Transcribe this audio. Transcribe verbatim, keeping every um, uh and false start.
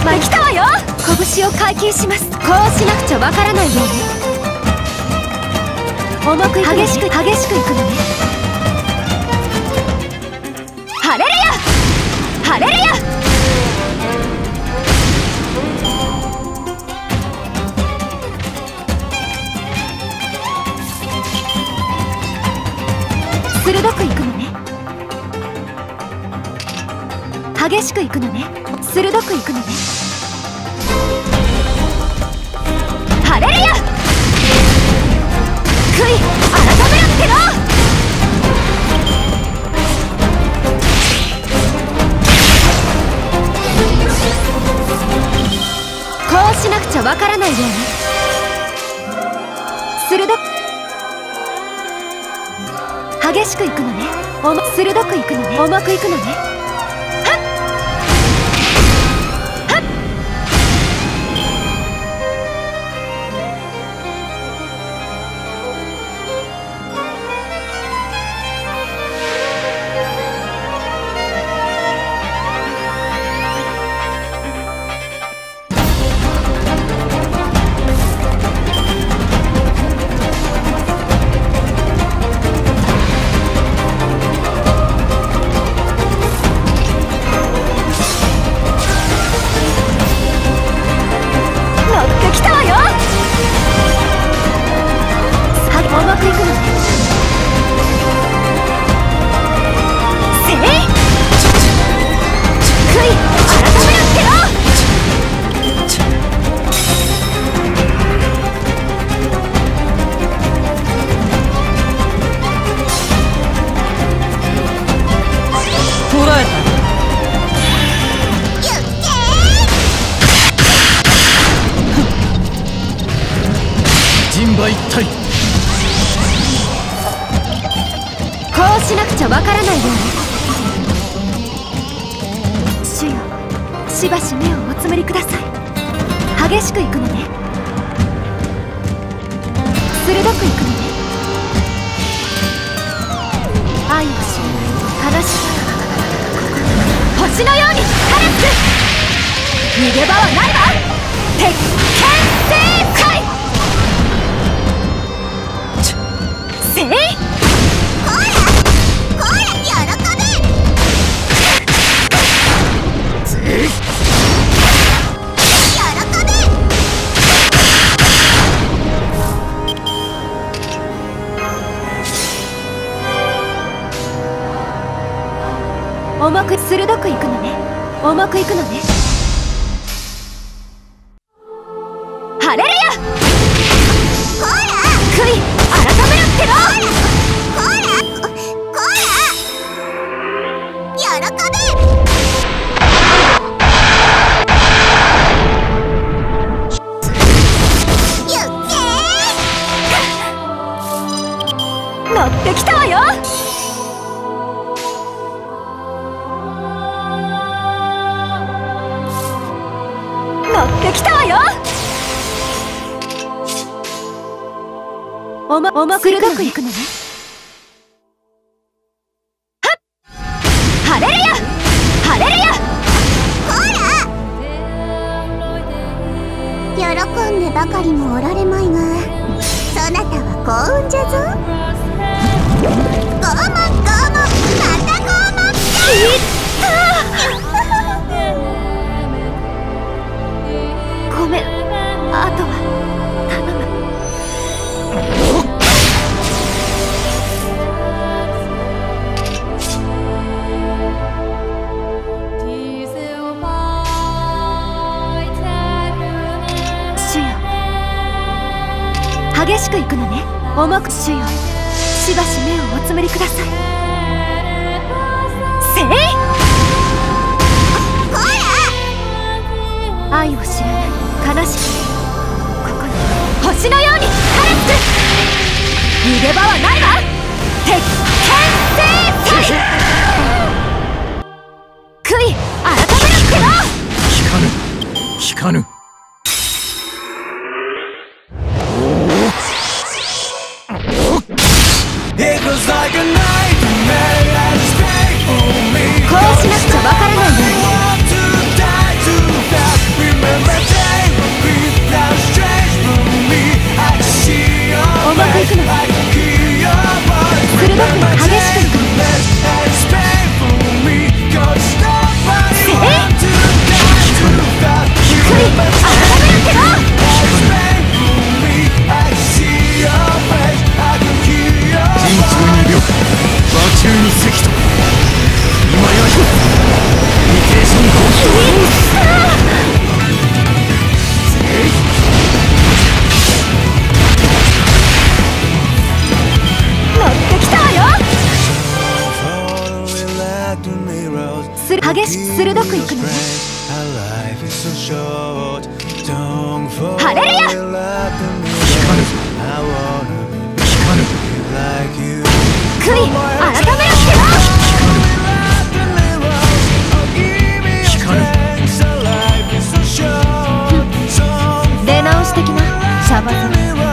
前来たわよ。拳を解禁します。こうしなくちゃわからないように。重くいくのね。激しく激しくいくのね。ハレルヤハレルヤ。鋭くいくのね。激しくいくのね。鋭くいくのね。ハレルヤ。悔い改めろっての。こうしなくちゃわからないように。鋭く激しくいくのね。おも鋭くいくのね。重くいくのね。はっはっ。こうしなくちゃわからないように。主よ、しばし目をおつむりください。激しくいくのね。鋭くいくのね。愛を知らない悲しみ星のように晴れつく。逃げ場はないわ。鉄拳正解。せいこらこら喜べ。喜べ。重く鋭くいくのね。重くいくのね。ハレルヤ。こら悔い改めろっての。こらこら喜べ。ゆっけー乗ってきたわよ。乗ってきたわよ。おま、おまくるどくいくのね。はっハレルヤハレルヤ。こら喜んでばかりもおられまいが、そなたは幸運じゃぞ。拷問拷問また拷問。きったごめん、あとは頼む。激しくいくのね。重く主よ、しばし目をおつむりください。せいこら愛を知らない悲しきここに星のように晴れつく。逃げ場はないわ。鉄拳正解。悔い改めろっての。 聞かぬ聞かぬ。 こうしなくちゃわからないように。 しく鋭くいくのね。ハレルヤ。 聞かぬ聞かぬ悔い改めなくては。 聞かぬ出直し的なシャバさ。